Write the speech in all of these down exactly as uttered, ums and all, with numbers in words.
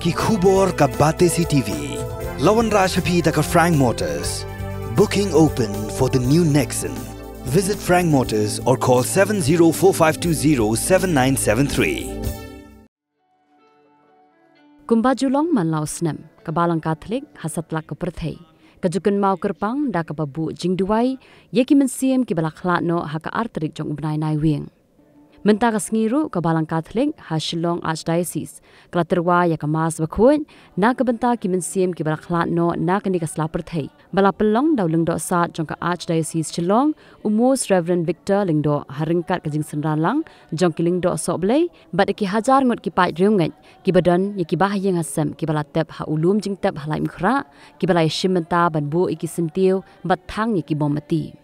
ki khubor ka bate si T V. Lawan Rashapi da ka Frank Motors. Booking open for the new Nexon. Visit Frank Motors or call seven zero four five two zero seven nine seven three. Kumbajulong manlaw snem ka Balang Catholic hasatlak ka perthei. Ka Kynmaw kerpang da ka babu jingduai yeki Mynsiem ki bala Khladnoh ha ka arterik jong ubnai nai wing. Menta ka sengiru ka Balang Catholic ha Shillong Archdiocese kala terwa ya ka mas bakhuan na ka benta ki Mynsiem ki bala Khladnoh na ka ni ka sla perthei. Bala pelong daw lengdo sat jong ka Archdiocese Shillong umos Reverend Victor lengdo haringkat ka jing senralang jong ki lengdo soblei bat ki hajar ngot ki pai riungat ki badan ye ki bahayeng hasem ki bala tep ha ulum jing tep halai mkhra ki bala shimenta ban bu iki sentiu bat thang ye ki bomati.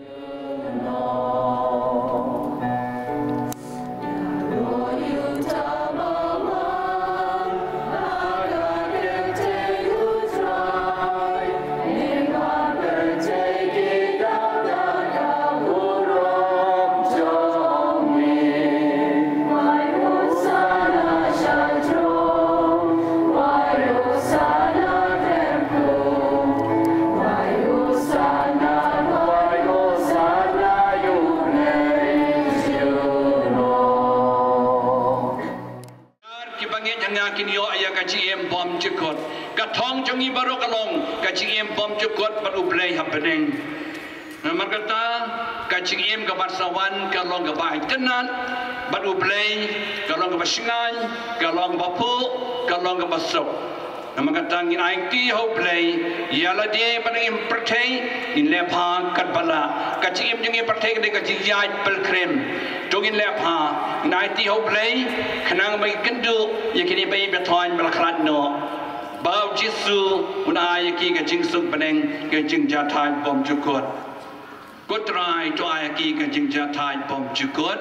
Kinyo aya ka G M bom jukot ka thong jongi baro kalong ka G M bom jukot baru blay happening namar kata ka G M ka barsawan ka long ka bai tenan baru blay ka long ka basingan ka long ka pu ka long ka basok namar kata ngin ai ti ho blay yala de panang impertei in lepha kat bala ka G M jongi pertei ka jiyai pel krem Tungin lepha, naiti ho play, kanang may kendu, yakini bay betoin bala Khladnoh. Bau jisu, una ayaki ka jingsuk paneng ka jingja thai bom jukot. Kutrai to ayaki ka jingja thai bom jukot.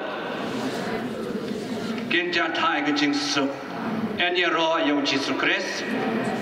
Kinja thai ka jingsuk. En yaro ayaw Jisu Christ.